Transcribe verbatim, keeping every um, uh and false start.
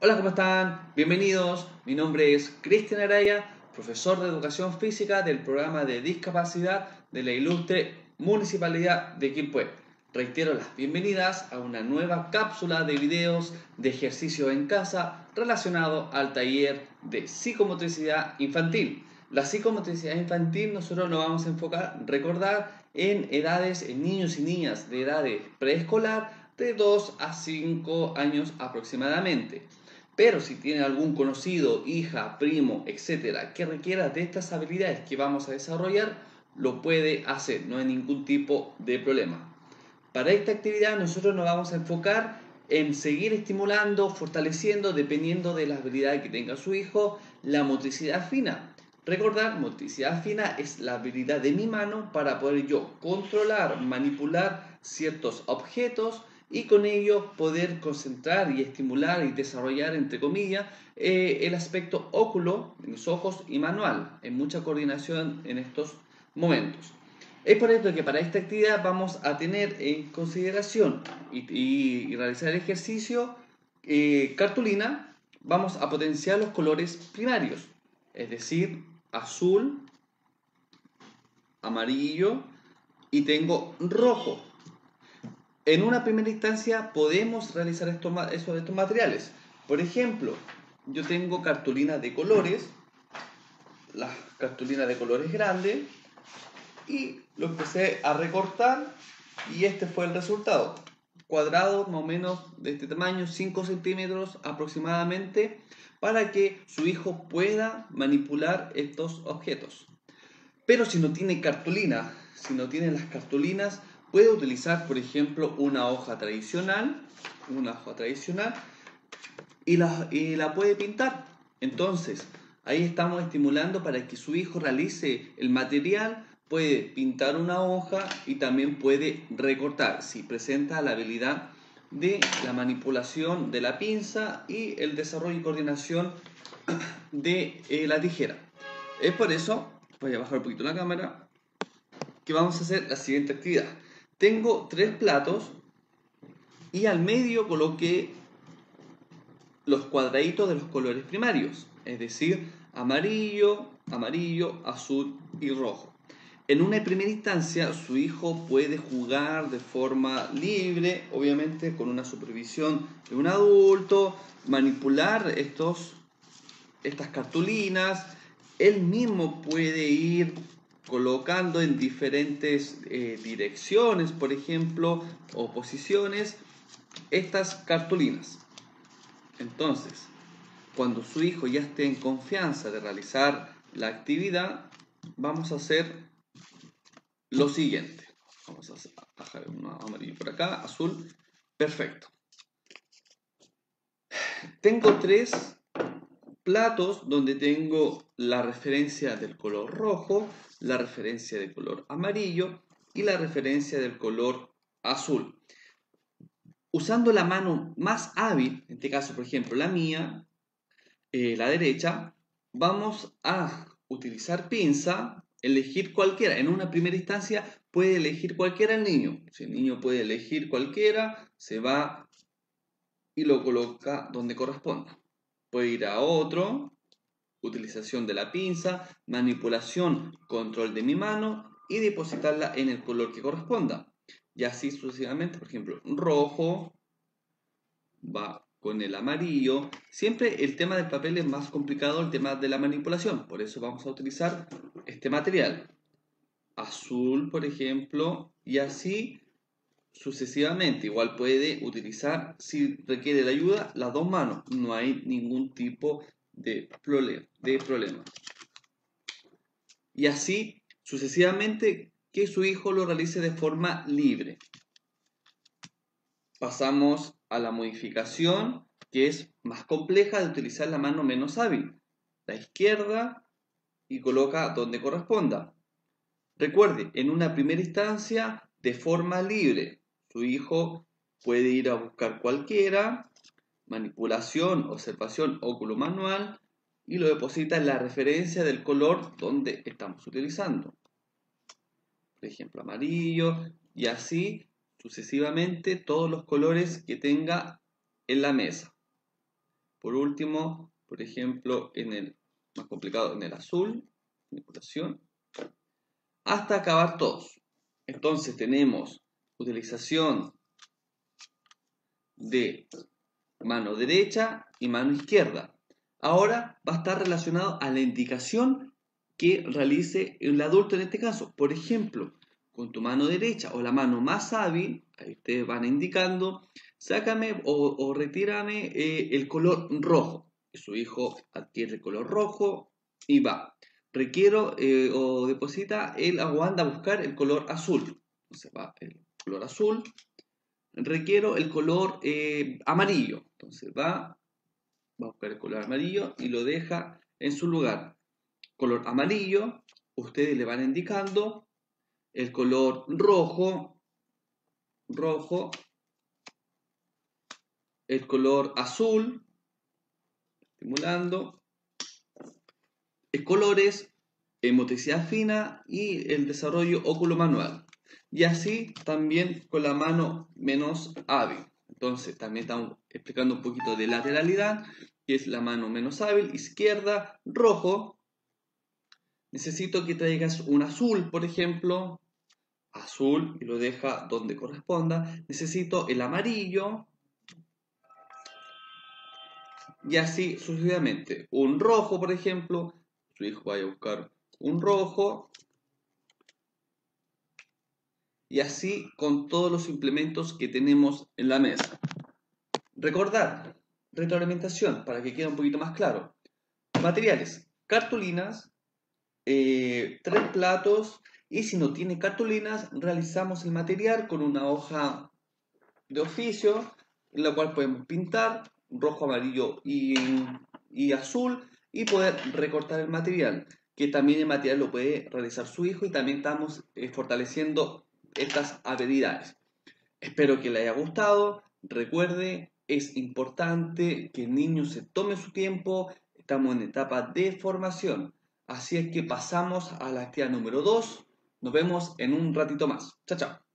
Hola, ¿cómo están? Bienvenidos. Mi nombre es Cristian Araya, profesor de Educación Física del programa de discapacidad de la ilustre Municipalidad de Quilpué. Reitero las bienvenidas a una nueva cápsula de videos de ejercicio en casa relacionado al taller de psicomotricidad infantil. La psicomotricidad infantil nosotros lo vamos a enfocar, recordar, en edades, en niños y niñas de edades preescolar de dos a cinco años aproximadamente. Pero si tiene algún conocido, hija, primo, etcétera, que requiera de estas habilidades que vamos a desarrollar, lo puede hacer, no hay ningún tipo de problema. Para esta actividad nosotros nos vamos a enfocar en seguir estimulando, fortaleciendo, dependiendo de las habilidades que tenga su hijo, la motricidad fina. Recordar, motricidad fina es la habilidad de mi mano para poder yo controlar, manipular ciertos objetos y con ello poder concentrar y estimular y desarrollar, entre comillas, eh, el aspecto óculo de mis ojos y manual, en mucha coordinación en estos momentos. Es por esto que para esta actividad vamos a tener en consideración y, y, y realizar el ejercicio eh, cartulina. Vamos a potenciar los colores primarios, es decir, azul, amarillo y tengo rojo. En una primera instancia podemos realizar estos, estos materiales. Por ejemplo, yo tengo cartulinas de colores, las cartulinas de colores grandes, y lo empecé a recortar y este fue el resultado. Cuadrado más o menos de este tamaño, cinco centímetros aproximadamente, para que su hijo pueda manipular estos objetos. Pero si no tiene cartulina, si no tiene las cartulinas, puede utilizar, por ejemplo, una hoja tradicional, una hoja tradicional y la, y la puede pintar. Entonces, ahí estamos estimulando para que su hijo realice el material, puede pintar una hoja y también puede recortar, si presenta la habilidad de la manipulación de la pinza y el desarrollo y coordinación de eh, la tijera. Es por eso, voy a bajar un poquito la cámara, que vamos a hacer la siguiente actividad. Tengo tres platos y al medio coloqué los cuadraditos de los colores primarios, es decir, amarillo, amarillo, azul y rojo. En una primera instancia, su hijo puede jugar de forma libre, obviamente con una supervisión de un adulto, manipular estos, estas cartulinas. Él mismo puede ir colocando en diferentes eh, direcciones, por ejemplo, o posiciones, estas cartulinas. Entonces, cuando su hijo ya esté en confianza de realizar la actividad, vamos a hacer lo siguiente. Vamos a bajar un amarillo por acá, azul. Perfecto. Tengo tres platos donde tengo la referencia del color rojo, la referencia del color amarillo y la referencia del color azul. Usando la mano más hábil, en este caso, por ejemplo, la mía, eh, la derecha, vamos a utilizar pinza, elegir cualquiera. En una primera instancia puede elegir cualquiera el niño. Si el niño puede elegir cualquiera, se va y lo coloca donde corresponda. Puede ir a otro, utilización de la pinza, manipulación, control de mi mano y depositarla en el color que corresponda. Y así sucesivamente, por ejemplo, rojo va con el amarillo. Siempre el tema del papel es más complicado, el tema de la manipulación. Por eso vamos a utilizar este material. Azul, por ejemplo, y así sucesivamente. Igual puede utilizar, si requiere la ayuda, las dos manos. No hay ningún tipo de problema. Y así sucesivamente que su hijo lo realice de forma libre. Pasamos a la modificación, que es más compleja, de utilizar la mano menos hábil, la izquierda, y coloca donde corresponda. Recuerde, en una primera instancia, de forma libre, su hijo puede ir a buscar cualquiera, manipulación, observación, óculo manual, y lo deposita en la referencia del color donde estamos utilizando. Por ejemplo, amarillo, y así sucesivamente todos los colores que tenga en la mesa. por último, por ejemplo, en el más complicado, en el azul, manipulación, hasta acabar todos. Entonces tenemos utilización de mano derecha y mano izquierda. Ahora va a estar relacionado a la indicación que realice el adulto en este caso. Por ejemplo, con tu mano derecha o la mano más hábil, ahí ustedes van indicando, sácame o, o retírame eh, el color rojo. Su hijo adquiere el color rojo y va. Requiero eh, o deposita el agua anda a buscar el color azul. Entonces va el color azul. Requiero el color eh, amarillo. Entonces va, va a buscar el color amarillo y lo deja en su lugar. Color amarillo, ustedes le van indicando el color rojo, rojo, el color azul, estimulando, colores, eh, motricidad fina y el desarrollo óculo-manual. Y así también con la mano menos hábil. Entonces también estamos explicando un poquito de lateralidad, que es la mano menos hábil, izquierda, rojo. Necesito que traigas un azul, por ejemplo, azul y lo deja donde corresponda. Necesito el amarillo y así sucesivamente. Un rojo, por ejemplo, su hijo vaya a buscar un rojo y así con todos los implementos que tenemos en la mesa. Recordar, retroalimentación, para que quede un poquito más claro. Materiales, cartulinas, eh, tres platos y si no tiene cartulinas, realizamos el material con una hoja de oficio en la cual podemos pintar rojo, amarillo y, y azul y poder recortar el material, que también el material lo puede realizar su hijo y también estamos eh, fortaleciendo estas habilidades. Espero que le haya gustado. Recuerde, es importante que el niño se tome su tiempo. Estamos en etapa de formación. Así es que pasamos a la actividad número dos. Nos vemos en un ratito más. Chao, chao.